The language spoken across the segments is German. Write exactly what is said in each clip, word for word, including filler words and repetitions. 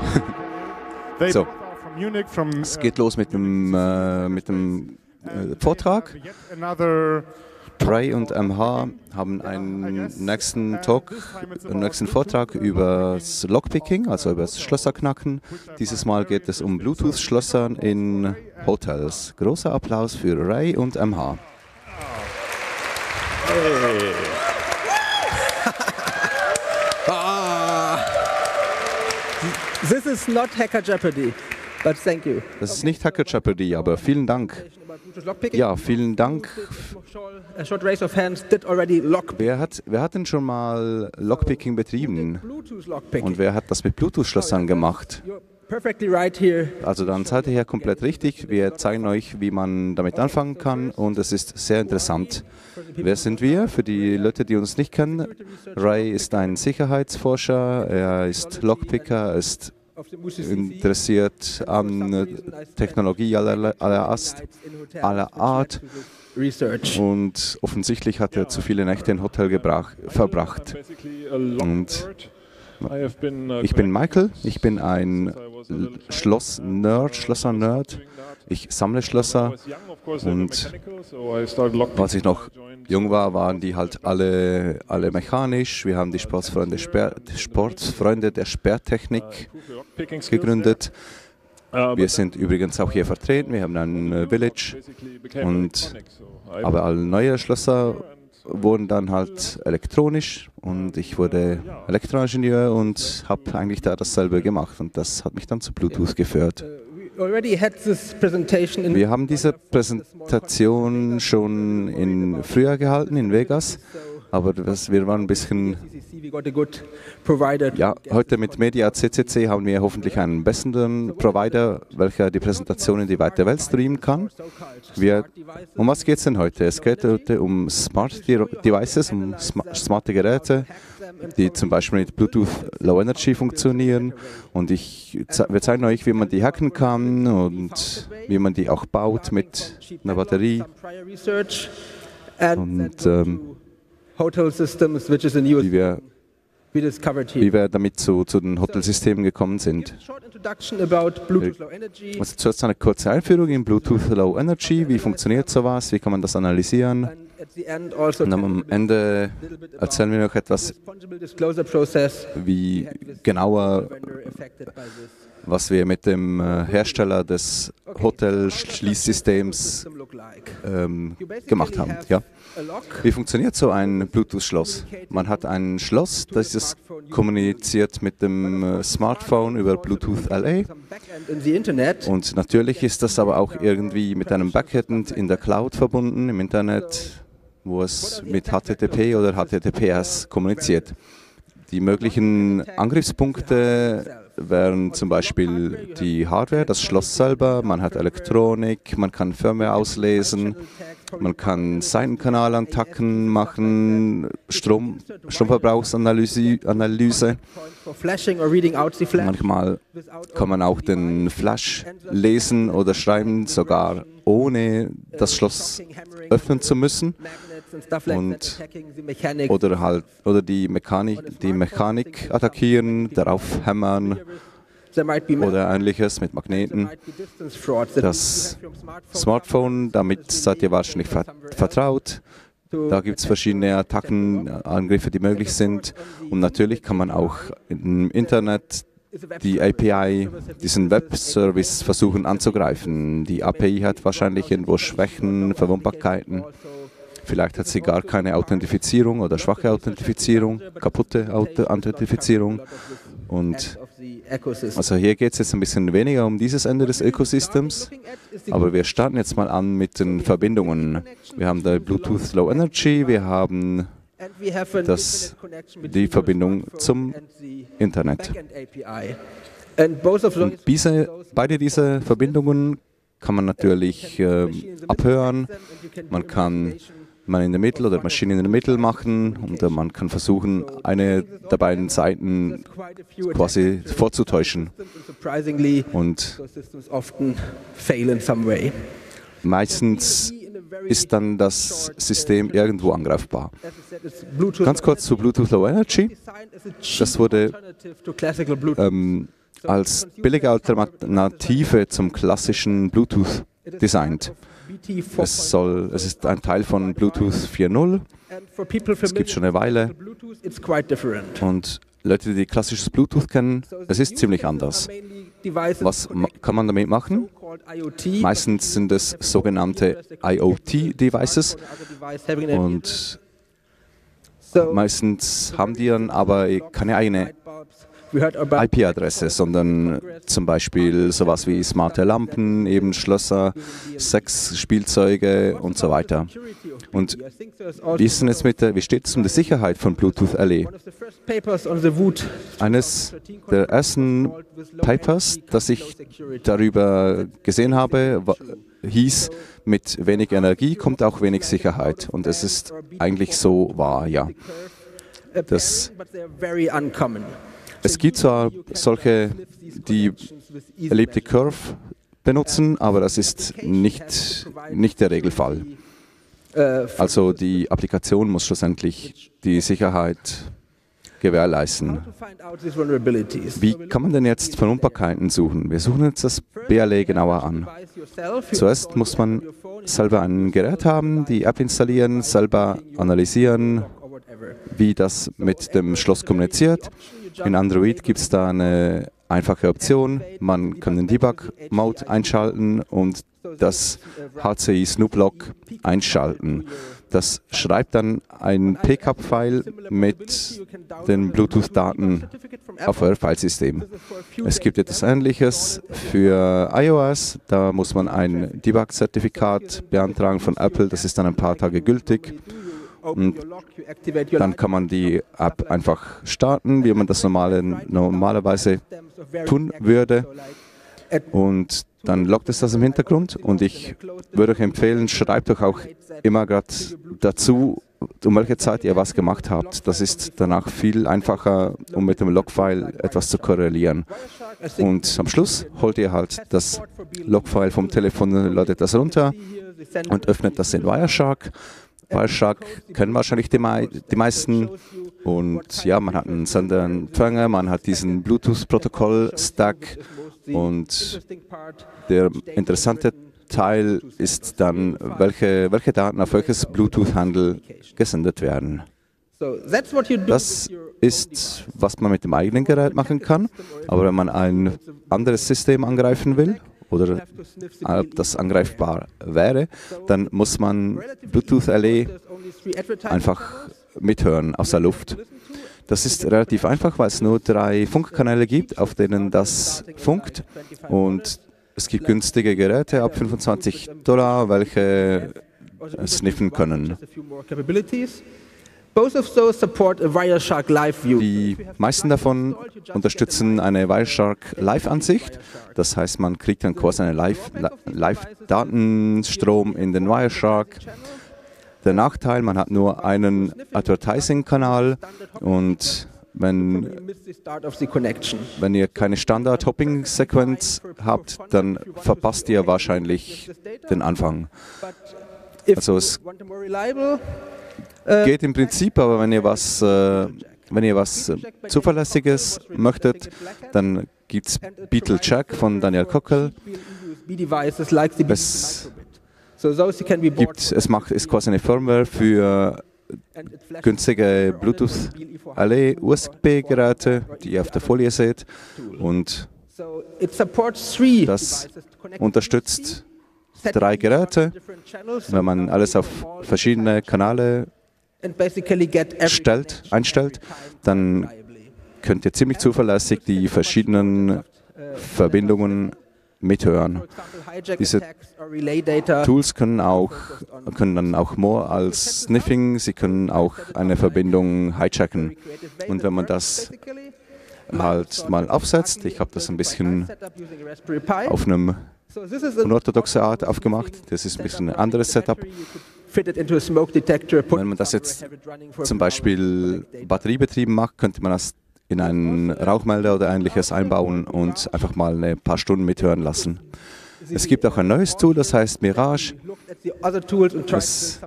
So, es geht los mit dem, äh, mit dem äh, Vortrag. Ray und M H haben einen nächsten Talk, einen nächsten Vortrag über das Lockpicking, also über das Schlösserknacken. Dieses Mal geht es um Bluetooth-Schlösser in Hotels. Großer Applaus für Ray und M H. Hey. ah. This is not Hacker Jeopardy, but thank you. Das ist nicht Hacker Jeopardy, aber vielen Dank. Ja, vielen Dank. Wer hat, wer hat denn schon mal Lockpicking betrieben? Und wer hat das mit Bluetooth-Schlössern gemacht? Also dann seid ihr hier komplett richtig. Wir zeigen euch, wie man damit anfangen kann und es ist sehr interessant. Wer sind wir? Für die Leute, die uns nicht kennen, Ray ist ein Sicherheitsforscher, er ist Lockpicker, er ist interessiert an Technologie aller, aller, Ast, aller Art und offensichtlich hat er zu viele Nächte im Hotel gebrach, verbracht. Und ich bin Michael, ich bin ein Schloss-Nerd, Schlösser-Nerd. Ich sammle Schlösser und als ich noch jung war, waren die halt alle, alle mechanisch. Wir haben die Sportsfreunde, Sperr, Sportsfreunde der Sperrtechnik gegründet. Wir sind übrigens auch hier vertreten, wir haben ein Village, und, aber alle neue Schlösser wurden dann halt elektronisch und ich wurde Elektroingenieur und habe eigentlich da dasselbe gemacht und das hat mich dann zu Bluetooth geführt. Wir haben diese Präsentation schon in früher gehalten, in Vegas, aber das, wir waren ein bisschen... Ja, heute mit Media C C C haben wir hoffentlich einen besseren Provider, welcher die Präsentation in die weite Welt streamen kann. Wir, um was geht es denn heute? Es geht heute um Smart Devices, um smarte Geräte, die zum Beispiel mit Bluetooth Low Energy funktionieren. Und ich, wir zeigen euch, wie man die hacken kann und wie man die auch baut mit einer Batterie. Und ähm, wie wir wie wir damit zu, zu den Hotelsystemen gekommen sind. Also zuerst eine kurze Einführung in Bluetooth Low Energy, wie funktioniert sowas, wie kann man das analysieren. Und am Ende erzählen wir noch etwas, wie genauer, was wir mit dem Hersteller des Hotelschließsystems ähm, gemacht haben. Ja. Wie funktioniert so ein Bluetooth-Schloss? Man hat ein Schloss, das ist kommuniziert mit dem Smartphone über Bluetooth L A. Und natürlich ist das aber auch irgendwie mit einem Backend in der Cloud verbunden, im Internet, wo es mit H T T P oder H T T P S kommuniziert. Die möglichen Angriffspunkte wären zum Beispiel die Hardware, das Schloss selber, man hat Elektronik, man kann Firmware auslesen, man kann Seitenkanalantacken machen, Strom, Stromverbrauchsanalyse. Analyse. Manchmal kann man auch den Flash lesen oder schreiben, sogar ohne das Schloss öffnen zu müssen. Und, oder, halt, oder die Mechanik, die Mechanik attackieren, darauf hämmern oder ähnliches mit Magneten. Das Smartphone, damit seid ihr wahrscheinlich vertraut. Da gibt es verschiedene Attacken, Angriffe, die möglich sind. Und natürlich kann man auch im Internet die A P I, diesen Web-Service versuchen anzugreifen. Die A P I hat wahrscheinlich irgendwo Schwächen, Verwundbarkeiten. Vielleicht hat sie gar keine Authentifizierung oder schwache Authentifizierung, kaputte Authentifizierung. Und also hier geht es jetzt ein bisschen weniger um dieses Ende des Ökosystems, aber wir starten jetzt mal an mit den Verbindungen. Wir haben da Bluetooth Low Energy, wir haben das, die Verbindung zum Internet. Und diese, beide diese Verbindungen kann man natürlich äh, abhören, man kann man in der Mitte oder Maschine in der Mitte machen und äh, man kann versuchen, eine der beiden Seiten quasi vorzutäuschen. Und meistens ist dann das System irgendwo angreifbar. Ganz kurz zu Bluetooth Low Energy. Das wurde ähm, als billige Alternative zum klassischen Bluetooth designt. Es, soll, es ist ein Teil von Bluetooth vier Punkt null. Es gibt schon eine Weile. Und Leute, die klassisches Bluetooth kennen, es ist ziemlich anders. Was kann man damit machen? Meistens sind es sogenannte I O T-Devices und meistens haben die dann aber keine eigene I P-Adresse, sondern zum Beispiel sowas wie smarte Lampen, eben Schlösser, Sexspielzeuge und so weiter. Und wie ist denn jetzt mit der, wie steht es um die Sicherheit von Bluetooth L E? Eines der ersten Papers, das ich darüber gesehen habe, hieß, mit wenig Energie kommt auch wenig Sicherheit. Und es ist eigentlich so wahr, ja. Das Es gibt zwar solche, die Elliptic Curve benutzen, aber das ist nicht, nicht der Regelfall. Also die Applikation muss schlussendlich die Sicherheit gewährleisten. Wie kann man denn jetzt Verwundbarkeiten suchen? Wir suchen jetzt das B L E genauer an. Zuerst muss man selber ein Gerät haben, die App installieren, selber analysieren, wie das mit dem Schloss kommuniziert. In Android gibt es da eine einfache Option. Man kann den Debug-Mode einschalten und das H C I Snoop-Log einschalten. Das schreibt dann ein P C A P-File mit den Bluetooth-Daten auf euer Filesystem. Es gibt etwas Ähnliches für iOS. Da muss man ein Debug-Zertifikat beantragen von Apple. Das ist dann ein paar Tage gültig. Und dann kann man die App einfach starten, wie man das normale, normalerweise tun würde. Und dann loggt es das im Hintergrund. Und ich würde euch empfehlen, schreibt euch auch immer gerade dazu, um welche Zeit ihr was gemacht habt. Das ist danach viel einfacher, um mit dem Logfile etwas zu korrelieren. Und am Schluss holt ihr halt das Logfile vom Telefon, ladet das runter und öffnet das in Wireshark. Wireshark kennen wahrscheinlich die, mei die meisten. Und ja, man hat einen Sender, einen Empfänger, man hat diesen Bluetooth-Protokoll-Stack. Und der interessante Teil ist dann, welche, welche Daten auf welches Bluetooth-Handle gesendet werden. Das ist, was man mit dem eigenen Gerät machen kann. Aber wenn man ein anderes System angreifen will, oder das angreifbar wäre, dann muss man Bluetooth L E einfach mithören aus der Luft. Das ist relativ einfach, weil es nur drei Funkkanäle gibt, auf denen das funkt. Und es gibt günstige Geräte ab fünfundzwanzig Dollar, welche sniffen können. Die meisten davon unterstützen eine Wireshark Live-Ansicht. Das heißt, man kriegt dann quasi einen Live-Datenstrom in den Wireshark. Der Nachteil, man hat nur einen Advertising-Kanal und wenn, wenn ihr keine Standard-Hopping-Sequenz habt, dann verpasst ihr wahrscheinlich den Anfang. Also es geht im Prinzip, aber wenn ihr was, äh, wenn ihr was äh, Zuverlässiges möchtet, dann gibt es Beetle Jack von Daniel Cockle. Es gibt, es macht, ist quasi eine Firmware für günstige Bluetooth L E U S B-Geräte, die ihr auf der Folie seht. Und das unterstützt drei Geräte. Wenn man alles auf verschiedene Kanäle stellt, einstellt, dann könnt ihr ziemlich zuverlässig die verschiedenen Verbindungen mithören. Diese Tools können, auch, können dann auch more als Sniffing, sie können auch eine Verbindung hijacken. Und wenn man das halt mal aufsetzt, ich habe das ein bisschen auf einem unorthodoxe Art aufgemacht, das ist ein bisschen ein anderes Setup. Wenn man das jetzt zum Beispiel batteriebetrieben macht, könnte man das in einen Rauchmelder oder Ähnliches einbauen und einfach mal ein paar Stunden mithören lassen. Es gibt auch ein neues Tool, das heißt Mirage. Es,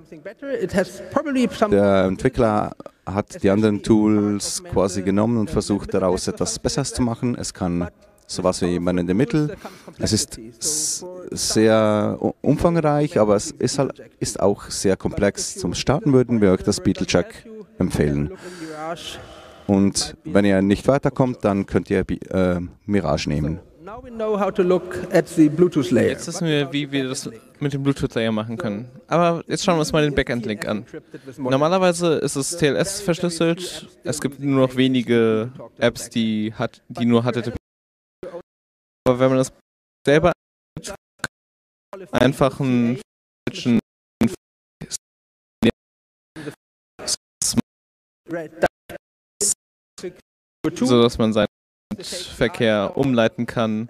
der Entwickler hat die anderen Tools quasi genommen und versucht daraus etwas Besseres zu machen. Es kann sowas wie Man in the Middle. Es ist sehr umfangreich, aber es ist, halt, ist auch sehr komplex. Zum Starten würden wir euch das Beetlejuice empfehlen. Und wenn ihr nicht weiterkommt, dann könnt ihr äh, Mirage nehmen. Jetzt wissen wir, wie wir das mit dem Bluetooth-Layer machen können. Aber jetzt schauen wir uns mal den Backend-Link an. Normalerweise ist es T L S verschlüsselt. Es gibt nur noch wenige Apps, die, hat, die nur H T T P. Aber wenn man das selber einfach einen so dass man seinen Verkehr umleiten kann.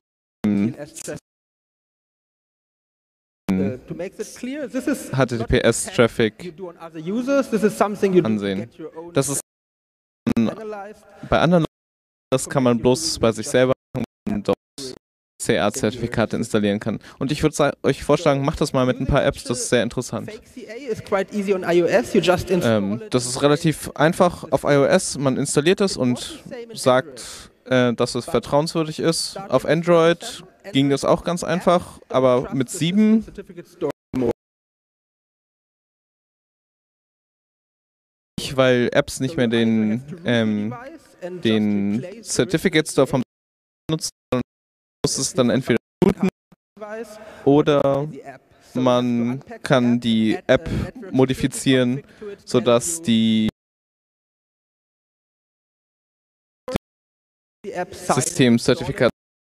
H T T P S-Traffic ansehen. Das ist bei anderen, das kann man bloß bei sich selber machen, wenn man dort C A-Zertifikate installieren kann. Und ich würde euch vorschlagen, macht das mal mit ein paar Apps, das ist sehr interessant. Ähm, das ist relativ einfach auf iOS, man installiert es und sagt, äh, dass es vertrauenswürdig ist. Auf Android ging das auch ganz einfach, aber mit sieben weil Apps nicht mehr den, ähm, den Certificate Store vom nutzen, muss es dann entweder booten oder man kann die App modifizieren, sodass die Systemzertifikat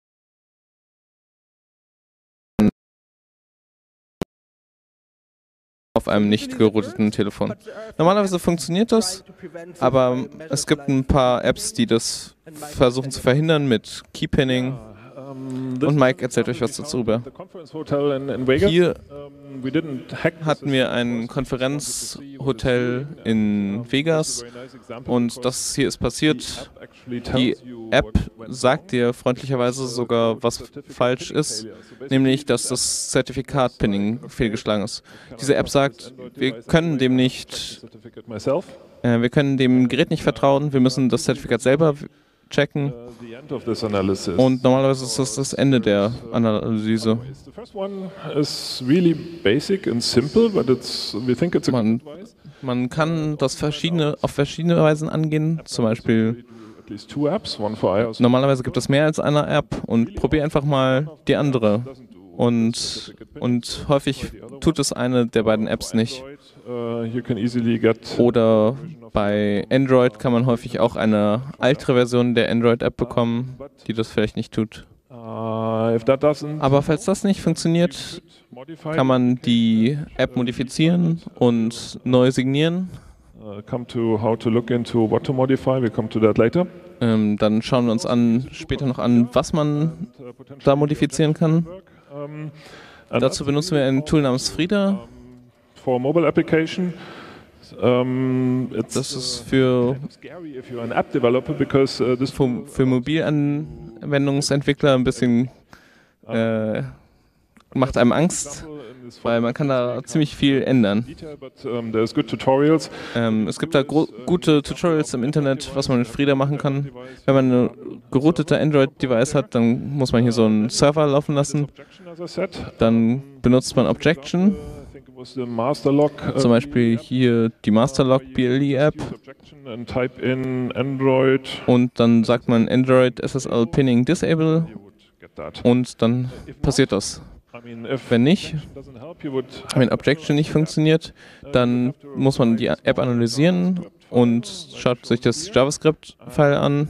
auf einem nicht gerouteten Telefon. Normalerweise funktioniert das, aber es gibt ein paar Apps, die das versuchen zu verhindern mit Keypinning. Und Mike erzählt euch was dazu rüber. Hier hatten wir ein Konferenzhotel in Vegas und das hier ist passiert. Die App sagt dir freundlicherweise sogar, was falsch ist, nämlich, dass das Zertifikat-Pinning fehlgeschlagen ist. Diese App sagt, wir können dem nicht, äh, wir können dem Gerät nicht vertrauen, wir müssen das Zertifikat selber checken. Und normalerweise ist das das Ende der Analyse. Man, man kann das verschiedene, auf verschiedene Weisen angehen, zum Beispiel normalerweise gibt es mehr als eine App und probier einfach mal die andere. Und, und häufig tut es eine der beiden Apps nicht. Oder bei Android kann man häufig auch eine ältere Version der Android-App bekommen, die das vielleicht nicht tut. Aber falls das nicht funktioniert, kann man die App modifizieren und neu signieren. Ähm, dann schauen wir uns an, später noch an, was man da modifizieren kann. Dazu benutzen wir ein Tool namens Frida. Das ist für, für, für Mobilanwendungsentwickler ein bisschen äh, macht einem Angst, weil man kann da ziemlich viel ändern. Ähm, es gibt da gute Tutorials im Internet, was man mit Frida machen kann. Wenn man eine geroutete Android-Device hat, dann muss man hier so einen Server laufen lassen. Dann benutzt man Objection. Zum Beispiel hier die Masterlog B L E-App. Und dann sagt man Android S S L Pinning Disable. Und dann passiert das. Wenn nicht, wenn Objection nicht funktioniert, dann muss man die App analysieren und schaut sich das JavaScript-File an.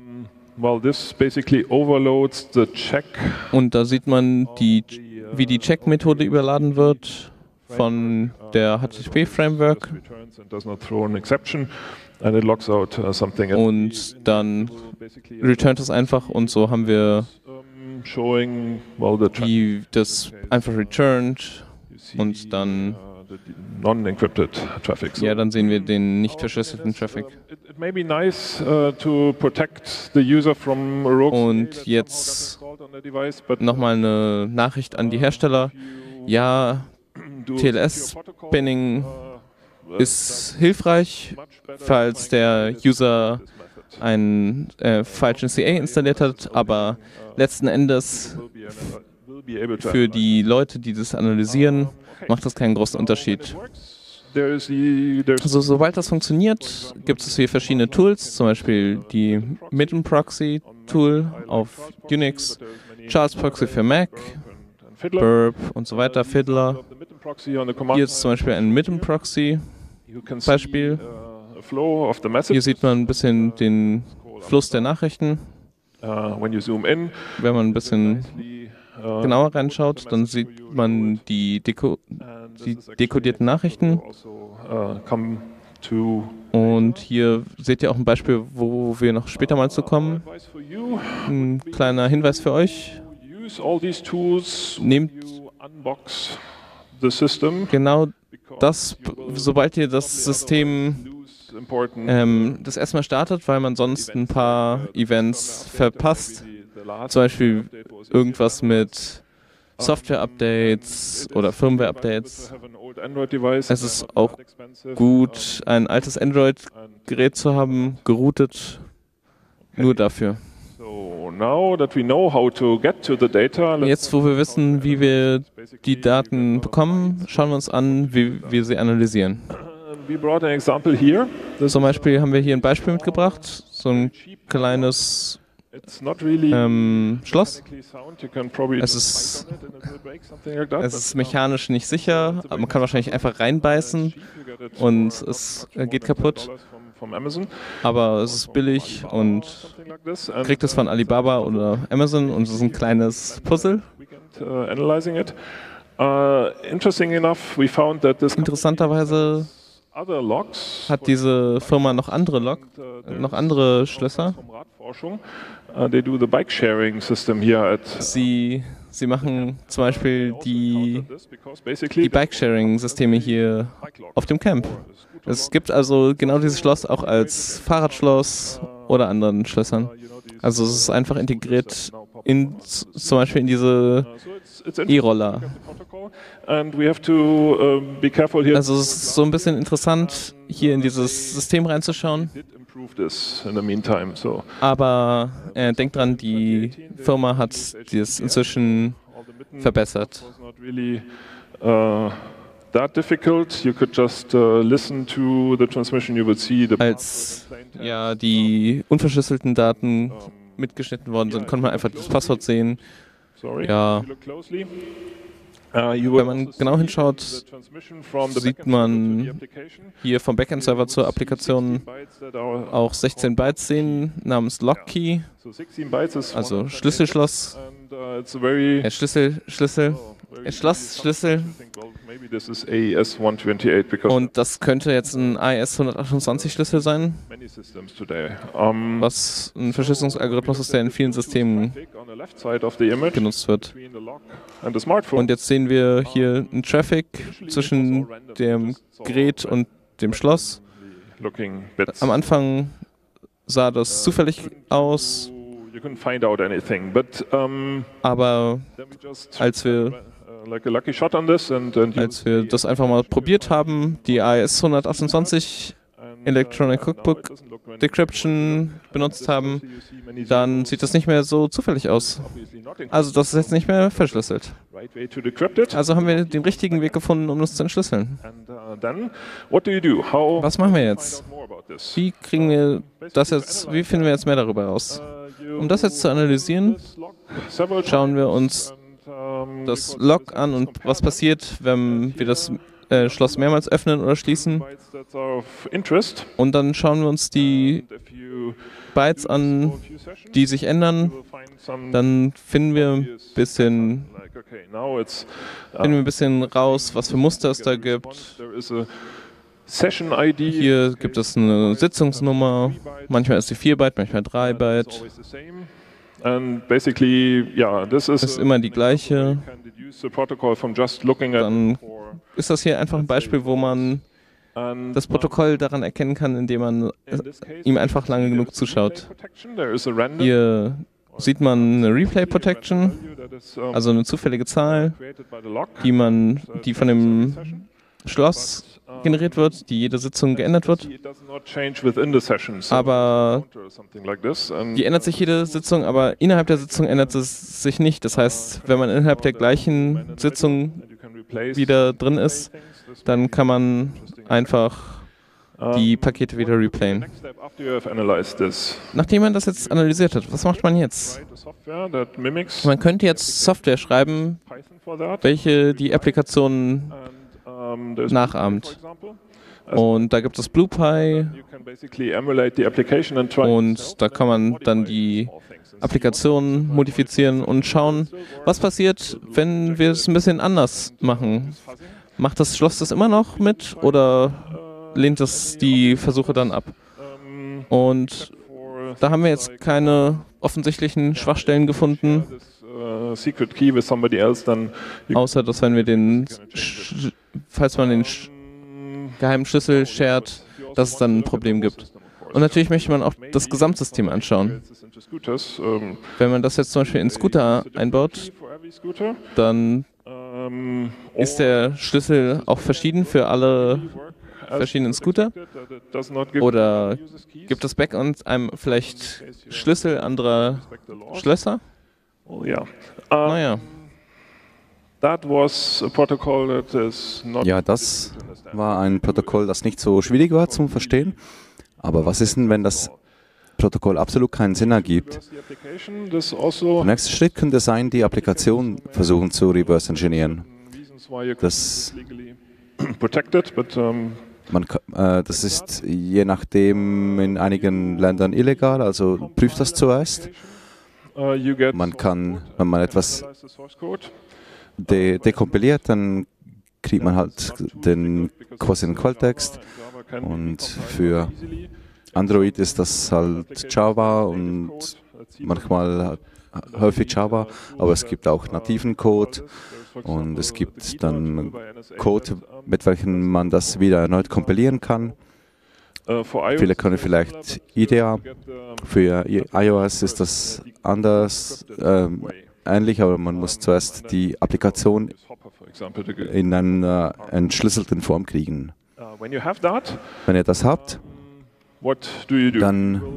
Und da sieht man, die, wie die Check-Methode überladen wird von der H T T P-Framework. Und dann returnt es einfach und so haben wir die das einfach returned und dann ja, dann sehen wir den nicht verschlüsselten Traffic. Und jetzt nochmal eine Nachricht an die Hersteller. Ja, T L S-Pinning ist hilfreich, falls der User einen äh, falschen C A installiert hat, aber letzten Endes für die Leute, die das analysieren, macht das keinen großen Unterschied. Also, sobald das funktioniert, gibt es hier verschiedene Tools, zum Beispiel die Midden Proxy Tool auf Unix, Charles Proxy für Mac, Burp und so weiter, Fiddler. Hier ist zum Beispiel ein Midden Proxy Beispiel. Hier sieht man ein bisschen den Fluss der Nachrichten. Wenn man ein bisschen genauer reinschaut, dann sieht man die, Deko die dekodierten Nachrichten. Und hier seht ihr auch ein Beispiel, wo wir noch später mal zu kommen. Ein kleiner Hinweis für euch. Nehmt genau das, sobald ihr das System ähm, das erstmal startet, weil man sonst ein paar Events verpasst. Zum Beispiel irgendwas mit Software-Updates oder Firmware-Updates. Es ist auch gut, ein altes Android-Gerät zu haben, geroutet, nur dafür. Jetzt, wo wir wissen, wie wir die Daten bekommen, schauen wir uns an, wie wir sie analysieren. Zum Beispiel haben wir hier ein Beispiel mitgebracht, so ein kleines ähm, Schloss. Es ist, es ist mechanisch nicht sicher, aber man kann wahrscheinlich einfach reinbeißen und es geht kaputt. Aber es ist billig und kriegt es von Alibaba oder Amazon und es ist ein kleines Puzzle. Interessanterweise hat diese Firma noch andere Log, noch andere Schlösser. Sie, sie machen zum Beispiel die, die Bike-Sharing-Systeme hier auf dem Camp. Es gibt also genau dieses Schloss auch als Fahrradschloss oder anderen Schlössern. Also es ist einfach integriert in, zum Beispiel in diese E-Roller. Also es ist so ein bisschen interessant, hier in dieses System reinzuschauen. Aber äh, denkt dran, die Firma hat das inzwischen verbessert. Als ja, die unverschlüsselten Daten mitgeschnitten worden sind, konnte man einfach das Passwort sehen. Ja. Wenn man genau hinschaut, sieht man hier vom Backend-Server zur Applikation auch sechzehn Bytes sehen namens Lockkey, also Schlüsselschloss, äh, Schlüssel, Schlüssel, äh, Schloss, Schlüssel. Und das könnte jetzt ein A E S hundertachtundzwanzig Schlüssel sein, was ein Verschlüsselungsalgorithmus ist, der in vielen Systemen genutzt wird. Und jetzt sehen wir hier einen Traffic zwischen dem Gerät und dem Schloss. Am Anfang sah das zufällig aus, aber als wir Als wir das einfach mal probiert haben, die A E S hundertachtundzwanzig Electronic Cookbook Decryption benutzt haben, dann sieht das nicht mehr so zufällig aus. Also das ist jetzt nicht mehr verschlüsselt. Also haben wir den richtigen Weg gefunden, um das zu entschlüsseln. Was machen wir jetzt? Wie kriegen wir das jetzt, wie finden wir jetzt mehr darüber raus? Um das jetzt zu analysieren, schauen wir uns das Log an und was passiert, wenn wir das äh, Schloss mehrmals öffnen oder schließen. Und dann schauen wir uns die Bytes an, die sich ändern. Dann finden wir ein bisschen, finden wir ein bisschen raus, was für Muster es da gibt. Hier gibt es eine Sitzungsnummer. Manchmal ist sie vier Byte, manchmal drei Byte. Das ist immer die gleiche. Dann ist das hier einfach ein Beispiel, wo man das Protokoll daran erkennen kann, indem man ihm einfach lange genug zuschaut. Hier sieht man eine Replay Protection, also eine zufällige Zahl, die man, die von dem Schloss generiert wird, die jede Sitzung geändert wird. Aber die ändert sich jede Sitzung, aber innerhalb der Sitzung ändert es sich nicht. Das heißt, wenn man innerhalb der gleichen Sitzung wieder drin ist, dann kann man einfach die Pakete wieder replayen. Nachdem man das jetzt analysiert hat, was macht man jetzt? Man könnte jetzt Software schreiben, welche die Applikationen nachahmt. Und da gibt es BluePy und da kann man dann die Applikationen modifizieren und schauen, was passiert, wenn wir es ein bisschen anders machen. Macht das Schloss das immer noch mit oder lehnt es die Versuche dann ab? Und da haben wir jetzt keine offensichtlichen Schwachstellen gefunden, außer dass wenn wir den, Sch falls man den Sch geheimen Schlüssel shared, dass es dann ein Problem gibt. Und natürlich möchte man auch das Gesamtsystem anschauen. Wenn man das jetzt zum Beispiel in Scooter einbaut, dann ist der Schlüssel auch verschieden für alle verschiedenen Scooter? Oder gibt es Backend einem vielleicht Schlüssel anderer Schlösser? Naja. Ja, das war ein Protokoll, das nicht so schwierig war zum Verstehen. Aber was ist denn, wenn das Protokoll absolut keinen Sinn ergibt? Der nächste Schritt könnte sein, die Applikation versuchen zu reverse engineeren. Das, man, äh, das ist je nachdem in einigen Ländern illegal, also prüft das zuerst. Man kann, wenn man etwas de dekompiliert, dann kriegt man halt den quasi den Quelltext. Und für Android ist das halt Java und manchmal häufig Java, aber es gibt auch nativen Code und es gibt dann Code, mit welchem man das wieder erneut kompilieren kann. Viele können vielleicht I D E, für iOS ist das anders, ähm, ähnlich, aber man muss zuerst die Applikation in einer entschlüsselten Form kriegen. Wenn ihr das habt, dann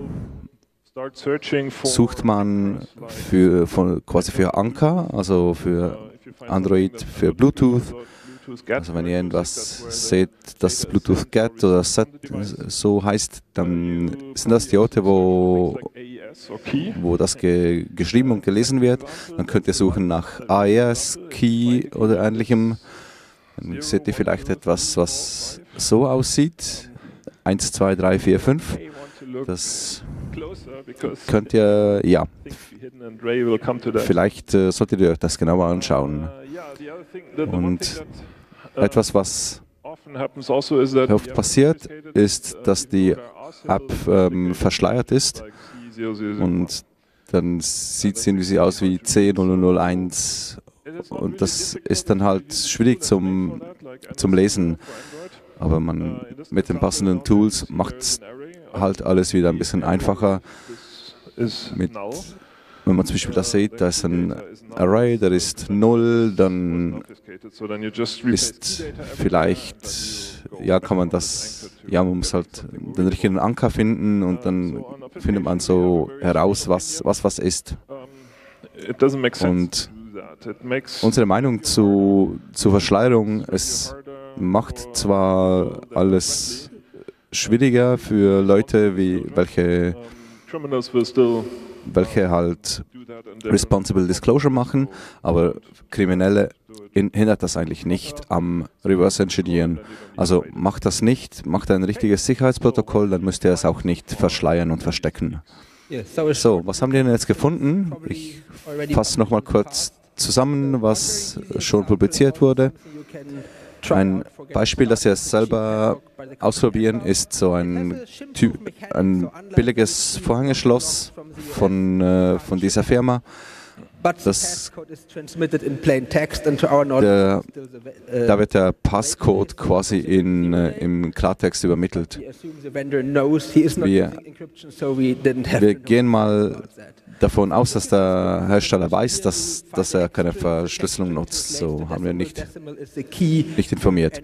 sucht man für, von, quasi für Anker, also für Android, für Bluetooth. Also wenn ihr irgendwas seht, das Bluetooth Get oder Set so heißt, dann sind das die Orte, wo, wo das ge geschrieben und gelesen wird. Dann könnt ihr suchen nach A E S, Key oder ähnlichem. Dann seht ihr vielleicht etwas, was so aussieht. eins, zwei, drei, vier, fünf. Das könnt ihr, ja, vielleicht äh, solltet ihr euch das genauer anschauen. Und etwas, was oft passiert, ist, dass die App ähm, verschleiert ist und dann sieht sie irgendwie aus wie C null null eins und das ist dann halt schwierig zum, zum Lesen. Aber man mit den passenden Tools macht halt alles wieder ein bisschen einfacher. Mit, wenn man zum Beispiel das sieht, da ist ein Array, der ist null, dann ist vielleicht, ja, kann man das, ja, man muss halt den richtigen Anker finden und dann findet man so heraus, was was, was ist. Und unsere Meinung zu, zur Verschleierung, es macht zwar alles schwieriger für Leute, wie welche, welche halt Responsible Disclosure machen, aber Kriminelle hindert das eigentlich nicht am Reverse Engineeren. Also macht das nicht, macht ein richtiges Sicherheitsprotokoll, dann müsst ihr es auch nicht verschleiern und verstecken. So, was haben wir denn jetzt gefunden? Ich fasse nochmal kurz zusammen, was schon publiziert wurde. Ein Beispiel, das ihr selber ausprobieren, ist so ein, Typ, ein billiges Vorhängeschloss von, äh, von dieser Firma. Das, der, da wird der Passcode quasi in, äh, im Klartext übermittelt. Wir, wir gehen mal davon aus, dass der Hersteller weiß, dass, dass er keine Verschlüsselung nutzt. So haben wir nicht, nicht informiert.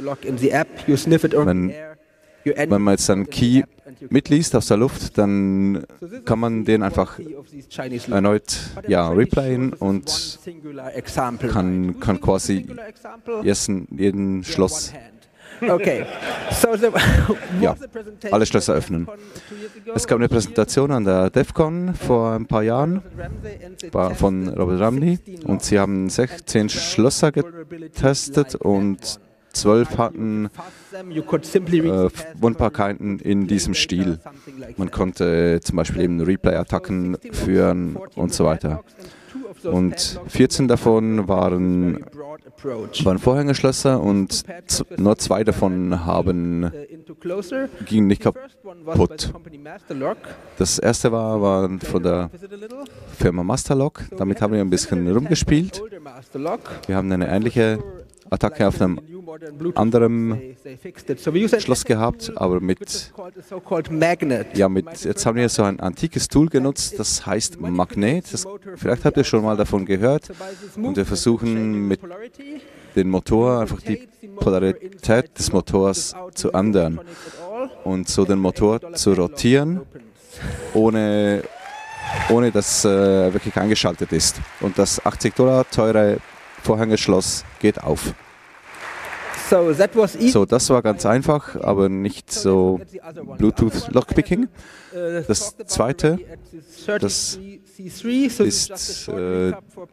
Wenn, wenn man jetzt einen Key mitliest aus der Luft, dann kann man den einfach erneut ja, replayen und kann, kann quasi jeden, jeden Schloss Okay. So the, ja, alle Schlösser öffnen. Es gab eine Präsentation an der DEFCON vor ein paar Jahren war von Robert Ramney und sie haben sechzehn Schlösser getestet und zwölf hatten äh, Wundbarkeiten in diesem Stil. Man konnte zum Beispiel eben Replay-Attacken führen und so weiter. Und vierzehn davon waren, waren Vorhängeschlösser und nur zwei davon haben, gingen nicht kaputt. Das erste war, war von der Firma Masterlock. Damit haben wir ein bisschen rumgespielt. Wir haben eine ähnliche Attacke auf einem anderen Schloss gehabt, aber mit, ja, mit, jetzt haben wir so ein antikes Tool genutzt, das heißt Magnet. Das, vielleicht habt ihr schon mal davon gehört. Und wir versuchen mit dem Motor einfach die Polarität des Motors zu ändern und so den Motor zu rotieren, ohne, ohne dass er äh, wirklich eingeschaltet ist. Und das achtzig Dollar teure Vorhängeschloss geht auf. So, that was easy. So, das war ganz einfach, aber nicht so Bluetooth Lockpicking. Das zweite, das ist, äh,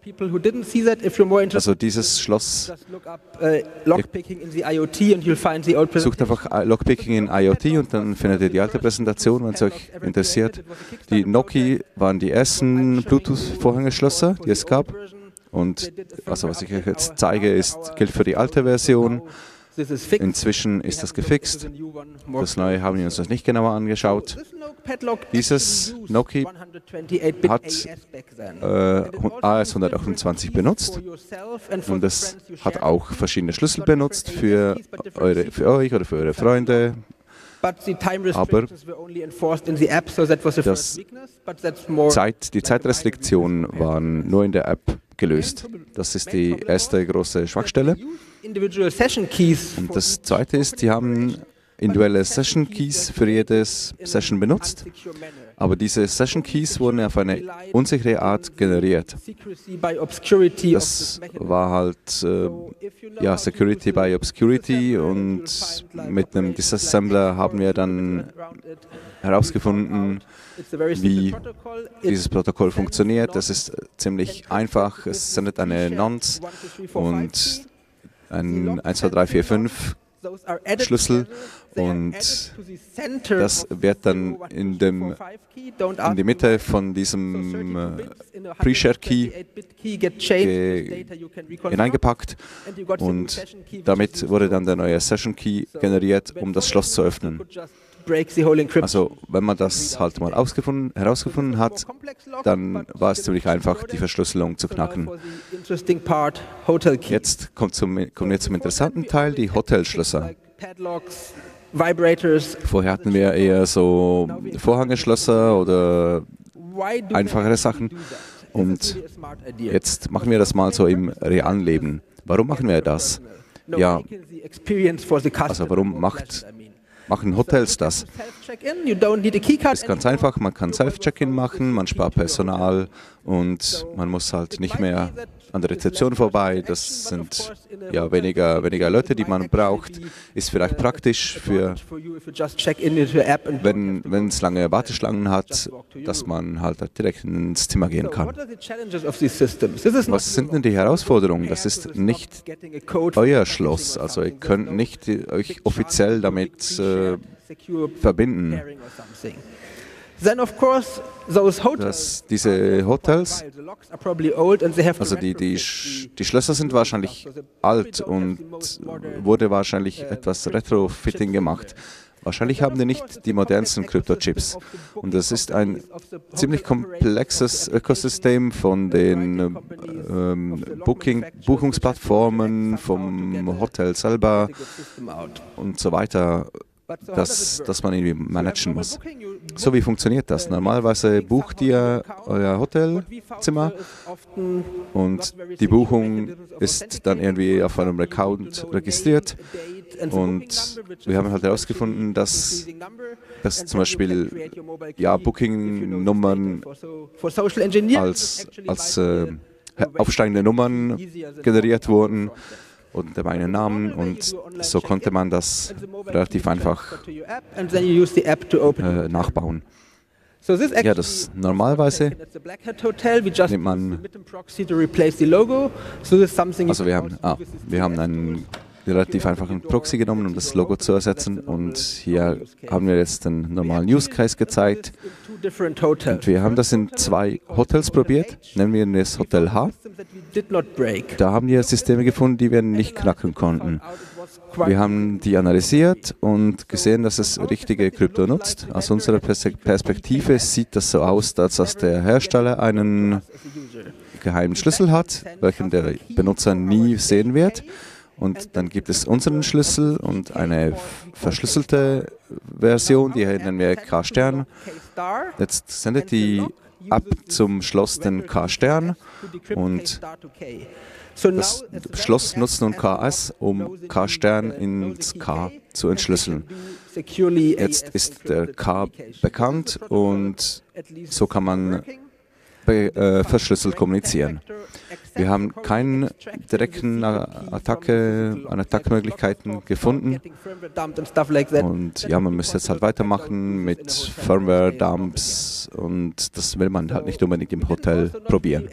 also dieses Schloss, sucht einfach Lockpicking in IoT und dann findet ihr die alte Präsentation, wenn es euch interessiert. Die Noki waren die ersten Bluetooth-Vorhängeschlösser, die es gab. Und also was ich euch jetzt zeige, ist, gilt für die alte Version. Inzwischen ist das gefixt. Das neue haben wir uns das nicht genauer angeschaut. Dieses Noki hat äh, A S hundertachtundzwanzig benutzt und es hat auch verschiedene Schlüssel benutzt für, eure, für euch oder für eure Freunde. Aber das Zeit, die Zeitrestriktionen waren nur in der App gelöst. Das ist die erste große Schwachstelle. Und das zweite ist, sie haben individuelle Session Keys für jedes Session benutzt, aber diese Session Keys wurden auf eine unsichere Art generiert. Das war halt äh, ja, Security by Obscurity und mit einem Disassembler haben wir dann herausgefunden, wie dieses Protokoll funktioniert. Das ist ziemlich einfach. Es sendet eine Nonce und ein eins, zwei, drei, vier, fünf Schlüssel und das wird dann in, dem, in die Mitte von diesem äh, Pre-Share-Key hineingepackt und damit wurde dann der neue Session-Key generiert, um das Schloss zu öffnen. Also wenn man das halt mal herausgefunden hat, dann war es ziemlich einfach, die Verschlüsselung zu knacken. Jetzt kommt zum, kommen wir zum interessanten Teil, die Hotelschlösser. Vorher hatten wir eher so Vorhängeschlösser oder einfachere Sachen und jetzt machen wir das mal so im realen Leben. Warum machen wir das? Ja, also warum macht machen Hotels das? Ist ganz einfach, man kann Self-Check-In machen, man spart Personal und man muss halt nicht mehr an der Rezeption vorbei. Das sind ja weniger, weniger Leute, die man braucht. Ist vielleicht praktisch für, wenn wenn es lange Warteschlangen hat, dass man halt direkt ins Zimmer gehen kann. Was sind denn die Herausforderungen? Das ist nicht euer Schloss, also ihr könnt nicht euch offiziell damit äh, verbinden. Das, diese Hotels, also die, die, die Schlösser sind wahrscheinlich alt und wurde wahrscheinlich etwas Retrofitting gemacht. Wahrscheinlich haben die nicht die modernsten Kryptochips. Und das ist ein ziemlich komplexes Ökosystem von den ähm, Booking, Buchungsplattformen, vom Hotel selber und so weiter, dass, dass man irgendwie managen muss. So, wie funktioniert das? Normalerweise bucht ihr euer Hotelzimmer und die Buchung ist dann irgendwie auf einem Account registriert. Und wir haben halt herausgefunden, dass, dass zum Beispiel ja, Booking-Nummern als, als äh, aufsteigende Nummern generiert wurden unter meinem Namen, und so konnte man das relativ einfach äh, nachbauen. Ja, das normalerweise nimmt man, also wir haben, ah, wir haben einen relativ einfachen Proxy genommen, um das Logo zu ersetzen, und hier haben wir jetzt den normalen Use Case gezeigt. Und wir haben das in zwei Hotels probiert, nennen wir das Hotel H. Da haben wir Systeme gefunden, die wir nicht knacken konnten. Wir haben die analysiert und gesehen, dass es richtige Krypto nutzt. Aus unserer Perspektive sieht das so aus, als dass der Hersteller einen geheimen Schlüssel hat, welchen der Benutzer nie sehen wird. Und dann gibt es unseren Schlüssel und eine verschlüsselte Version, die nennen wir K-Stern. Jetzt sendet die App zum Schloss den K-Stern, und das Schloss nutzt nun K S, um K-Stern ins K zu entschlüsseln. Jetzt ist der K bekannt, und so kann man äh, verschlüsselt kommunizieren. Wir haben keine direkten Attacke, Attackmöglichkeiten gefunden. Und ja, man müsste jetzt halt weitermachen mit Firmware-Dumps, und das will man halt nicht unbedingt im Hotel probieren.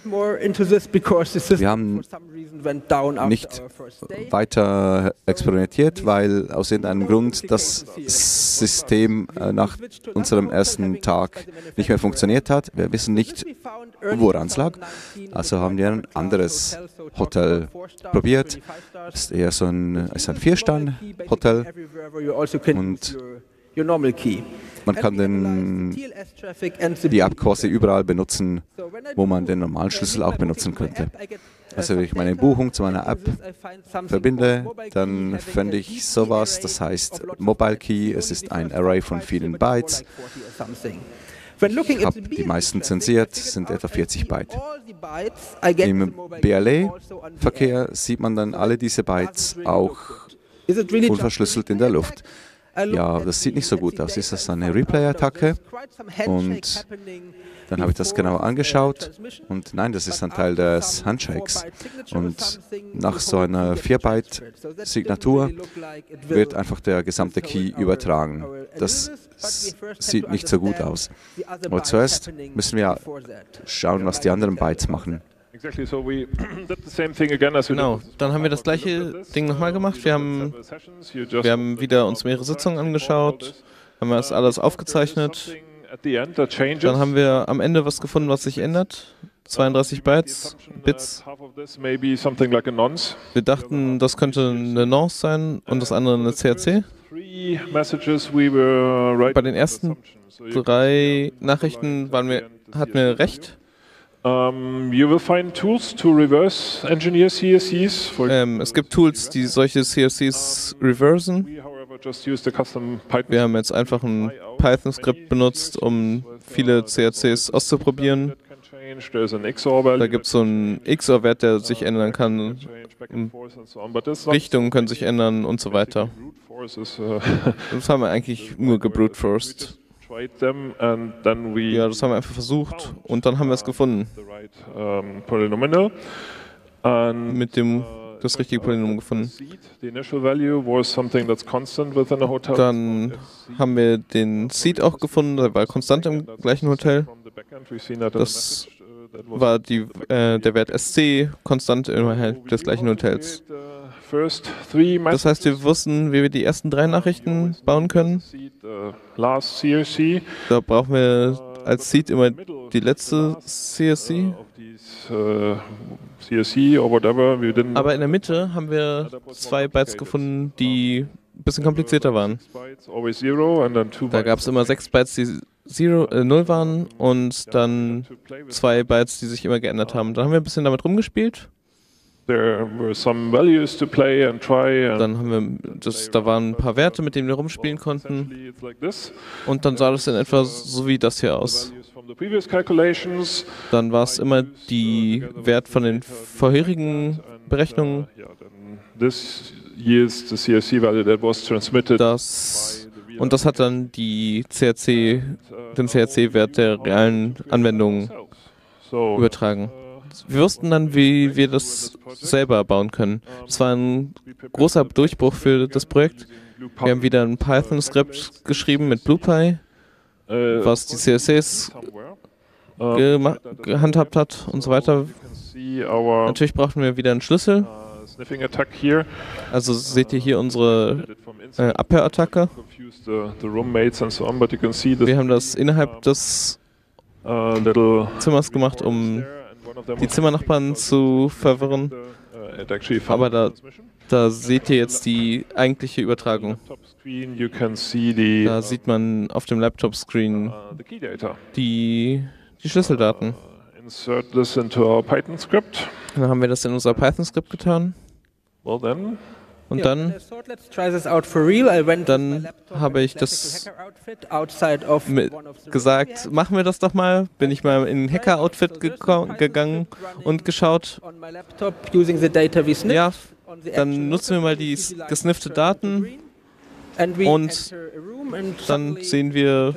Wir haben nicht weiter experimentiert, weil aus irgendeinem Grund das System nach unserem ersten Tag nicht mehr funktioniert hat. Wir wissen nicht, woran es lag. Also haben wir ein anderes Hotel probiert. Es ist eher so ein, ist ein Vier-Stern-Hotel, und man kann den, die App quasi überall benutzen, wo man den normalen Schlüssel auch benutzen könnte. Also wenn ich meine Buchung zu meiner App verbinde, dann finde ich sowas, das heißt Mobile Key, es ist ein Array von vielen Bytes. Ich habe die meisten zensiert, sind etwa vierzig Byte. Im B L A-Verkehr sieht man dann alle diese Bytes auch unverschlüsselt in der Luft. Ja, das sieht nicht so gut aus. Ist das eine Replay-Attacke? Und dann habe ich das genau angeschaut, und nein, das ist ein Teil des Handshakes. Und nach so einer vier Byte Signatur wird einfach der gesamte Key übertragen. Das sieht nicht so gut aus. Aber zuerst müssen wir schauen, was die anderen Bytes machen. Genau, dann haben wir das gleiche Ding nochmal gemacht. Wir haben, wir haben wieder uns mehrere Sitzungen angeschaut, haben das alles aufgezeichnet. Dann haben wir am Ende was gefunden, was sich ändert. zweiunddreißig Bytes, Bits. Wir dachten, das könnte eine Nonce sein und das andere eine C R C. Bei den ersten drei Nachrichten waren wir, hatten wir recht. Um, you will find tools to reverse engineer C R Cs. Ähm, es gibt Tools, die solche C R Cs reversen. Wir haben jetzt einfach ein Python-Skript benutzt, um viele C R Cs auszuprobieren. Da gibt es so einen X O R-Wert, der sich ändern kann. Richtungen können sich ändern und so weiter. Das haben wir eigentlich nur gebruteforced. Ja, das haben wir einfach versucht, und dann haben wir es gefunden. Mit dem das richtige Polynom gefunden. Dann haben wir den Seed auch gefunden, der war konstant im gleichen Hotel. Das war die, äh, der Wert S C konstant innerhalb des gleichen Hotels. Das heißt, wir wussten, wie wir die ersten drei Nachrichten bauen können. Da brauchen wir als Seed immer die letzte C R C. Aber in der Mitte haben wir zwei Bytes gefunden, die ein bisschen komplizierter waren. Da gab es immer sechs Bytes, die Zero, äh, null waren und dann zwei Bytes, die sich immer geändert haben. Dann haben wir ein bisschen damit rumgespielt. There were some values to play and try and Dann haben wir, das, da waren ein paar Werte, mit denen wir rumspielen konnten. Und dann sah das in etwa so wie das hier aus. Dann war es immer die Wert von den vorherigen Berechnungen. Das, und das hat dann die C R C, den C R C-Wert der realen Anwendung übertragen. Wir wussten dann, wie wir das selber bauen können. Das war ein großer Durchbruch für das Projekt. Wir haben wieder ein Python-Skript geschrieben mit BluePy, was die C S Cs gehandhabt hat und so weiter. Natürlich brauchten wir wieder einen Schlüssel. Also seht ihr hier unsere äh, Abhörattacke. Wir haben das innerhalb des Zimmers gemacht, um die Zimmernachbarn zu verwirren. Aber da, da seht ihr jetzt die eigentliche Übertragung. Da sieht man auf dem Laptop-Screen die, die Schlüsseldaten. Dann haben wir das in unser Python-Skript getan. Und dann, dann habe ich das mit gesagt, machen wir das doch mal. Bin ich mal in ein Hacker-Outfit gegangen und geschaut. Ja, dann nutzen wir mal die gesniffte Daten und dann sehen wir,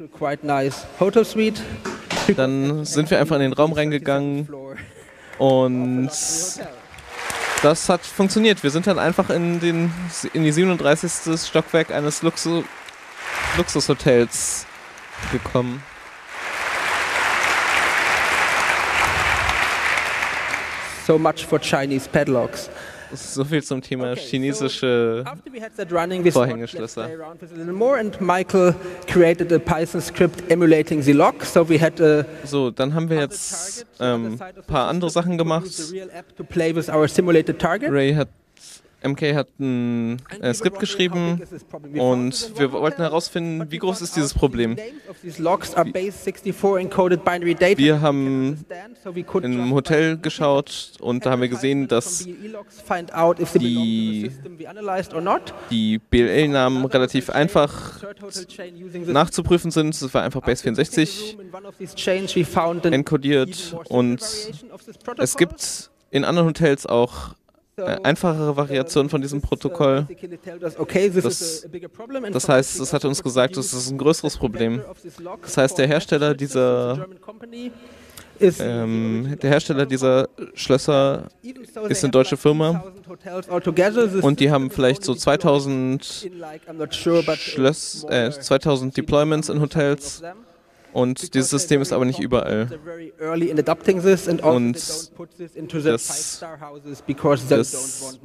dann sind wir einfach in den Raum reingegangen und das hat funktioniert. Wir sind dann einfach in, den, in die siebenunddreißigste Stockwerk eines Luxus, Luxushotels gekommen. So much for Chinese padlocks. So viel zum Thema chinesische Vorhängeschlösser. And Michael created a Python script emulating the lock. So we had a So, dann haben wir jetzt ein ähm, paar andere Sachen gemacht. Ray hat M K hat ein äh, Skript geschrieben und wir wollten herausfinden, wie groß ist dieses Problem. Wir haben in einem Hotel geschaut und da haben wir gesehen, dass die, die B L L-Namen relativ einfach nachzuprüfen sind. Es war einfach Base vierundsechzig encodiert und es gibt in anderen Hotels auch Äh, einfachere Variation von diesem Protokoll. Das, das heißt, es hat uns gesagt, es ist ein größeres Problem. Das heißt, der Hersteller dieser, ähm, der Hersteller dieser Schlösser ist eine deutsche Firma und die haben vielleicht so zweitausend, Schlöss, äh, zweitausend Deployments in Hotels. Und dieses System ist aber nicht überall. Und das, das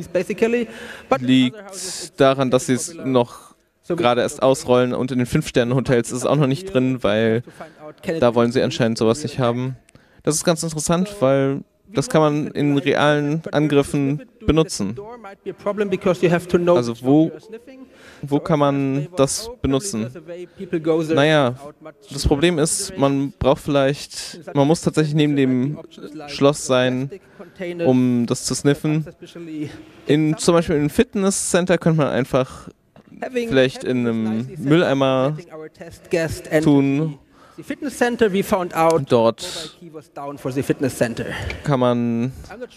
liegt daran, dass sie es noch gerade erst ausrollen und in den fünf-Sterne-Hotels ist es auch noch nicht drin, weil da wollen sie anscheinend sowas nicht haben. Das ist ganz interessant, weil das kann man in realen Angriffen benutzen. Also wo, wo kann man das benutzen? Naja, das Problem ist, man braucht vielleicht, man muss tatsächlich neben dem Schloss sein, um das zu sniffen. In, zum Beispiel im Fitnesscenter könnte man einfach vielleicht in einem Mülleimer tun. Dort kann man,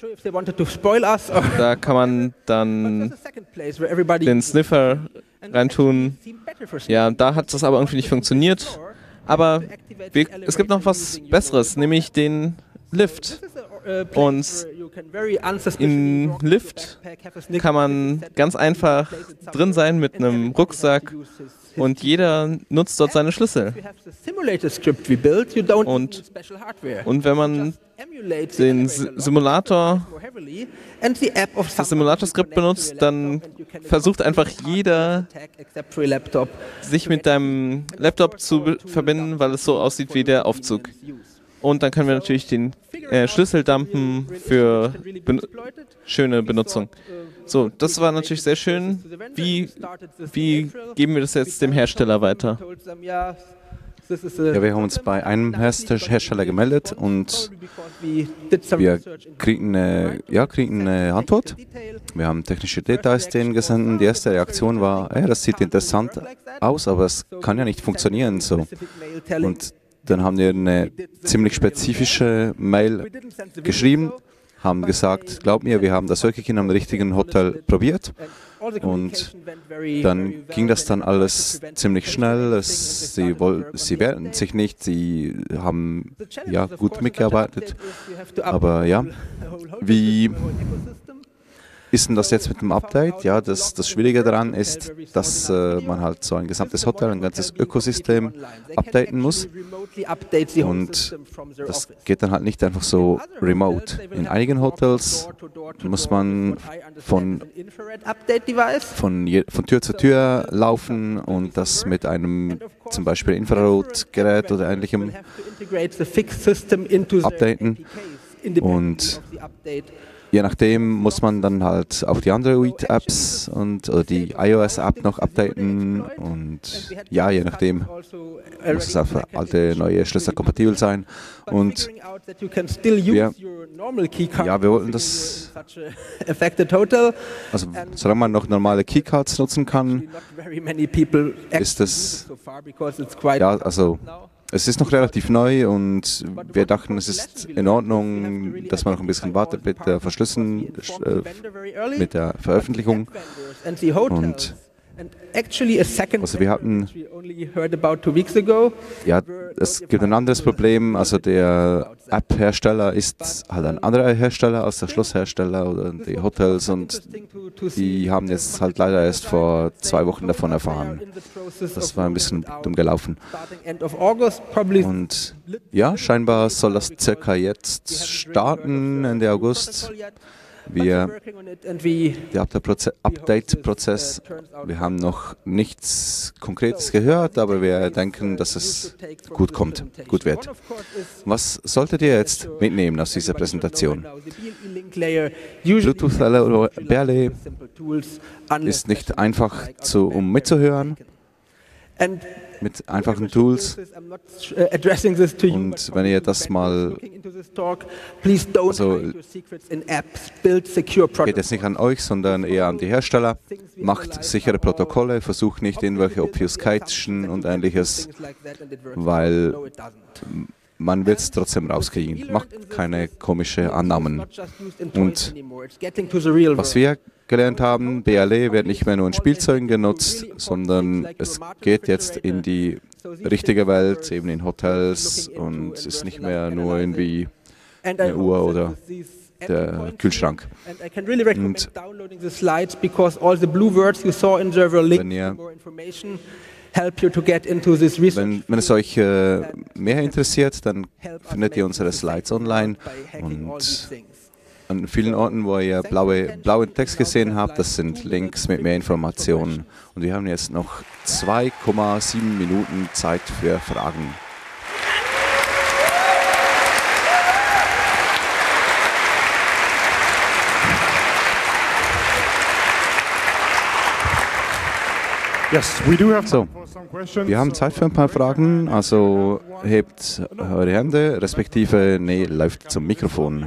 da kann man dann den Sniffer reintun. Ja, da hat das aber irgendwie nicht funktioniert. Aber wir, es gibt noch was Besseres, nämlich den Lift. Und im Lift kann man ganz einfach drin sein mit einem Rucksack und jeder nutzt dort seine Schlüssel. Und, und wenn man den Simulator, das Simulator-Skript benutzt, dann versucht einfach jeder, sich mit deinem Laptop zu verbinden, weil es so aussieht wie der Aufzug. Und dann können wir natürlich den äh, Schlüssel dumpen für ben schöne Benutzung. So, das war natürlich sehr schön. Wie, wie geben wir das jetzt dem Hersteller weiter? Ja, wir haben uns bei einem Hersteller gemeldet und wir kriegen eine, ja, kriegen eine Antwort. Wir haben technische Details denen gesendet. Die erste Reaktion war, hey, das sieht interessant aus, aber es kann ja nicht funktionieren so. Und dann haben wir eine ziemlich spezifische Mail geschrieben, haben gesagt, glaub mir, wir haben das wirklich in einem richtigen Hotel probiert. Und dann ging das dann alles ziemlich schnell. Es, sie, woll, sie wehrten sich nicht, sie haben ja gut mitgearbeitet. Aber ja, wie ist denn das jetzt mit dem Update? Ja, das, das Schwierige daran ist, dass äh, man halt so ein gesamtes Hotel, ein ganzes Ökosystem updaten muss. Und das geht dann halt nicht einfach so remote. In einigen Hotels muss man von, von, je, von Tür zu Tür laufen und das mit einem zum Beispiel Infrarotgerät oder ähnlichem updaten. Und je nachdem muss man dann halt auch die Android-Apps und oder die iOS-App noch updaten und ja, je nachdem muss es auch für alte, neue Schlösser kompatibel sein. Und wir, ja, wir wollten das, also solange man noch normale Keycards nutzen kann, ist das, ja, also es ist noch relativ neu und wir dachten, es ist in Ordnung, dass man noch ein bisschen wartet mit der Verschlüsselung, äh, mit der Veröffentlichung. Und also wir hatten, ja, es gibt ein anderes Problem, also der App-Hersteller ist halt ein anderer Hersteller als der Schlosshersteller oder die Hotels und die haben jetzt halt leider erst vor zwei Wochen davon erfahren. Das war ein bisschen dumm gelaufen. Und ja, scheinbar soll das circa jetzt starten, Ende August. Wir, der Update-Prozess, wir haben noch nichts Konkretes gehört, aber wir denken, dass es gut kommt, gut wird. Was solltet ihr jetzt mitnehmen aus dieser Präsentation? Bluetooth B L E ist nicht einfach, zu, um mitzuhören, mit einfachen Tools. Und wenn ihr das mal, also geht jetzt nicht an euch, sondern eher an die Hersteller, macht sichere Protokolle, versucht nicht irgendwelche Obfuscation und ähnliches, weil man wird es trotzdem rauskriegen. Macht keine komischen Annahmen. Und was wir gelernt haben, B L E wird nicht mehr nur in Spielzeugen genutzt, sondern es geht jetzt in die richtige Welt, eben in Hotels und es ist nicht mehr nur irgendwie eine Uhr oder der Kühlschrank. Und wenn ihr Wenn, wenn es euch äh, mehr interessiert, dann findet ihr unsere Slides online und an vielen Orten, wo ihr blaue, blauen Text gesehen habt, das sind Links mit mehr Informationen. Und wir haben jetzt noch zwei Komma sieben Minuten Zeit für Fragen. So, wir haben Zeit für ein paar Fragen, also hebt eure Hände, respektive, nee, läuft zum Mikrofon.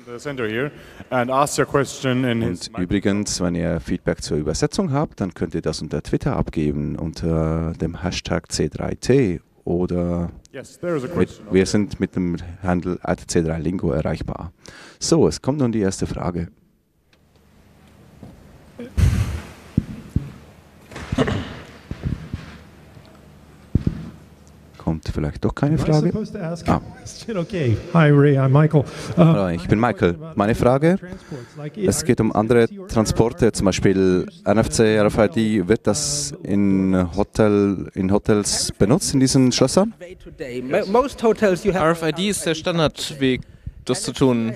Und übrigens, wenn ihr Feedback zur Übersetzung habt, dann könnt ihr das unter Twitter abgeben, unter dem Hashtag C drei T oder mit, wir sind mit dem Handle at C drei Lingo erreichbar. So, es kommt nun die erste Frage. Kommt vielleicht doch keine Frage? Ah. Hi Ray, I'm Michael. Uh, ich bin Michael. Meine Frage, es geht um andere Transporte, zum Beispiel N F C, R F I D. Wird das in, Hotel, in Hotels benutzt, in diesen Schlössern? R F I D ist der Standardweg, das zu tun.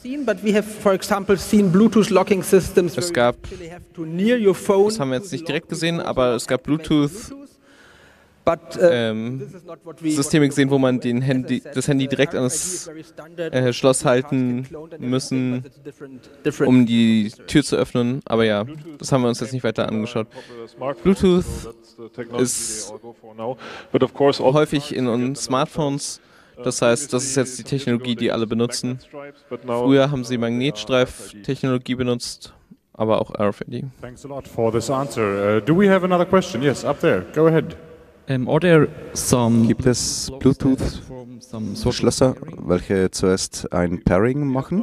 Es gab, das haben wir jetzt nicht direkt gesehen, aber es gab Bluetooth ähm, Systeme gesehen, wo man den Handy, das Handy direkt an das äh, Schloss halten müssen, um die Tür zu öffnen. Aber ja, das haben wir uns jetzt nicht weiter angeschaut. Bluetooth ist häufig in unseren Smartphones. Das heißt, das ist jetzt die Technologie, die alle benutzen. Früher haben sie Magnetstreif-Technologie benutzt, aber auch R F I D. Thanks a lot for this answer. Uh, do we have another question? Yes, up there. Go ahead. Um, are there some Gibt es Bluetooth-Schlösser, welche zuerst ein Pairing machen?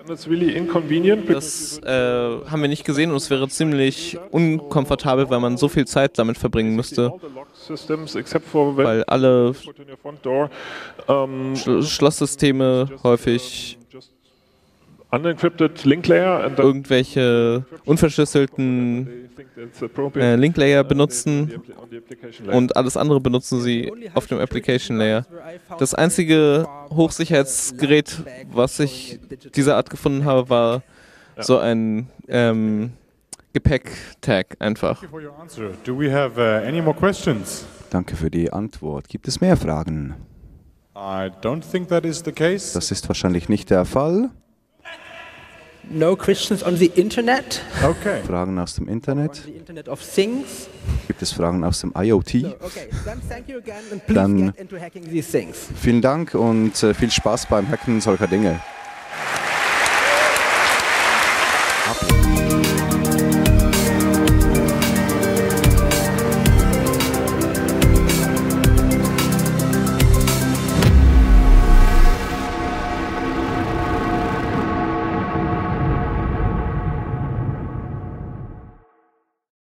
Das äh, haben wir nicht gesehen und es wäre ziemlich unkomfortabel, weil man so viel Zeit damit verbringen müsste, weil alle Sch Schlosssysteme häufig irgendwelche unverschlüsselten äh, Link-Layer benutzen und alles andere benutzen sie auf dem Application-Layer. Das einzige Hochsicherheitsgerät, was ich dieser Art gefunden habe, war so ein ähm, Gepäck-Tag einfach. Danke für die Antwort. Gibt es mehr Fragen? I don't think that is the case. Das ist wahrscheinlich nicht der Fall. No questions on the Internet. Okay. Fragen aus dem Internet. The Internet of Things. Gibt es Fragen aus dem I O T? So, okay. Then thank you again and please Dann get into hacking these things. Vielen Dank und äh, viel Spaß beim Hacken solcher Dinge.